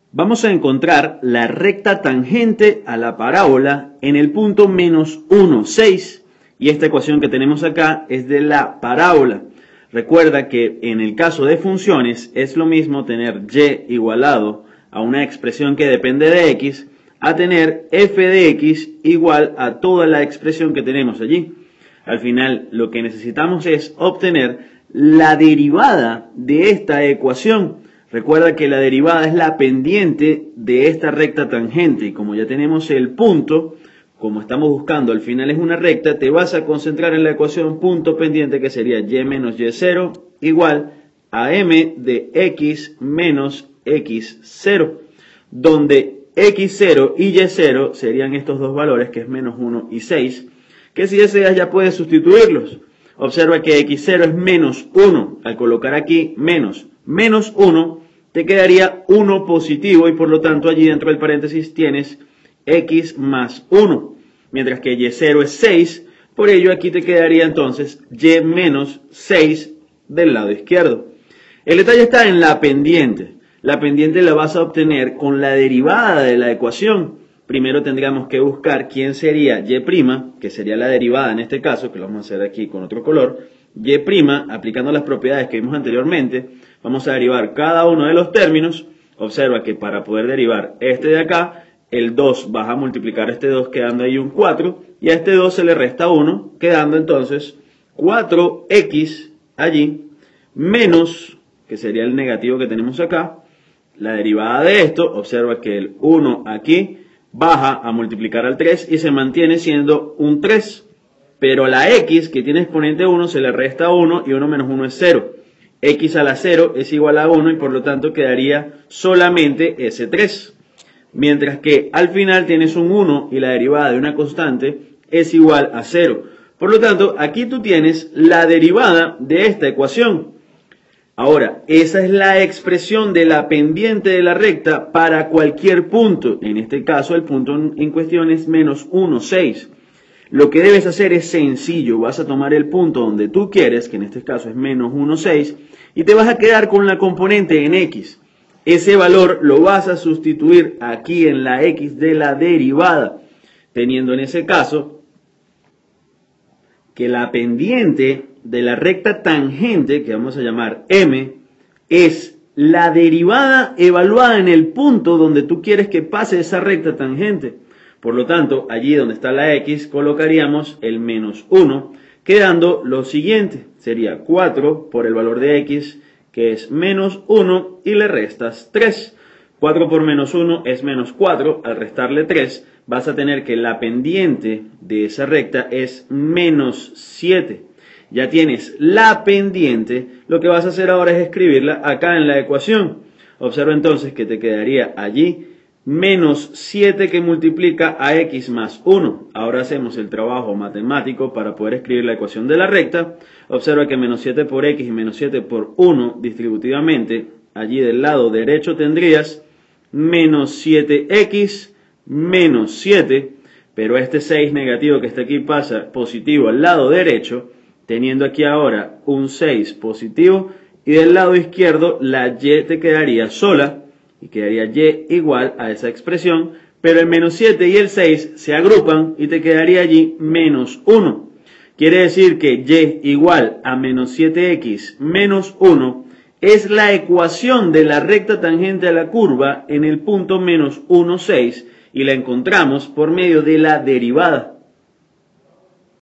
Vamos a encontrar la recta tangente a la parábola en el punto menos 1, 6. Y esta ecuación que tenemos acá es de la parábola. Recuerda que en el caso de funciones es lo mismo tener y igualado a una expresión que depende de x a tener f de x igual a toda la expresión que tenemos allí. Al final lo que necesitamos es obtener la derivada de esta ecuación. Recuerda que la derivada es la pendiente de esta recta tangente y como ya tenemos el punto, como estamos buscando al final es una recta, te vas a concentrar en la ecuación punto pendiente que sería y menos y0 igual a m de x menos x0, donde x0 y y0 serían estos dos valores que es menos 1 y 6, que si deseas ya puedes sustituirlos. Observa que x0 es menos 1, al colocar aquí menos 1, te quedaría 1 positivo y por lo tanto allí dentro del paréntesis tienes x más 1, mientras que y0 es 6, por ello aquí te quedaría entonces y menos 6 del lado izquierdo. El detalle está en la pendiente. La pendiente la vas a obtener con la derivada de la ecuación. Primero tendríamos que buscar quién sería y', que sería la derivada en este caso, que lo vamos a hacer aquí con otro color. Y', aplicando las propiedades que vimos anteriormente, vamos a derivar cada uno de los términos. Observa que para poder derivar este de acá, el 2 vas a multiplicar este 2 quedando ahí un 4, y a este 2 se le resta 1, quedando entonces 4x allí, menos, que sería el negativo que tenemos acá, la derivada de esto, observa que el 1 aquí baja a multiplicar al 3 y se mantiene siendo un 3. Pero a la x que tiene exponente 1 se le resta 1 y 1 menos 1 es 0. X a la 0 es igual a 1 y por lo tanto quedaría solamente ese 3. Mientras que al final tienes un 1 y la derivada de una constante es igual a 0. Por lo tanto, aquí tú tienes la derivada de esta ecuación. Ahora, esa es la expresión de la pendiente de la recta para cualquier punto. En este caso, el punto en cuestión es menos 1, 6. Lo que debes hacer es sencillo. Vas a tomar el punto donde tú quieres, que en este caso es menos 1, 6, y te vas a quedar con la componente en x. Ese valor lo vas a sustituir aquí en la x de la derivada, teniendo en ese caso que la pendiente de la recta tangente, que vamos a llamar m, es la derivada evaluada en el punto donde tú quieres que pase esa recta tangente. Por lo tanto, allí donde está la x, colocaríamos el menos 1, quedando lo siguiente. Sería 4 por el valor de x, que es menos 1, y le restas 3. 4 por menos 1 es menos 4, al restarle 3 vas a tener que la pendiente de esa recta es menos 7. Ya tienes la pendiente, lo que vas a hacer ahora es escribirla acá en la ecuación. Observa entonces que te quedaría allí menos 7 que multiplica a x más 1. Ahora hacemos el trabajo matemático para poder escribir la ecuación de la recta. Observa que menos 7 por x y menos 7 por 1 distributivamente, allí del lado derecho tendrías menos 7x menos 7, pero este 6 negativo que está aquí pasa positivo al lado derecho, teniendo aquí ahora un 6 positivo, y del lado izquierdo la y te quedaría sola, y quedaría y igual a esa expresión, pero el menos 7 y el 6 se agrupan y te quedaría allí menos 1. Quiere decir que y igual a menos 7x menos 1 es la ecuación de la recta tangente a la curva en el punto menos 1, 6, y la encontramos por medio de la derivada.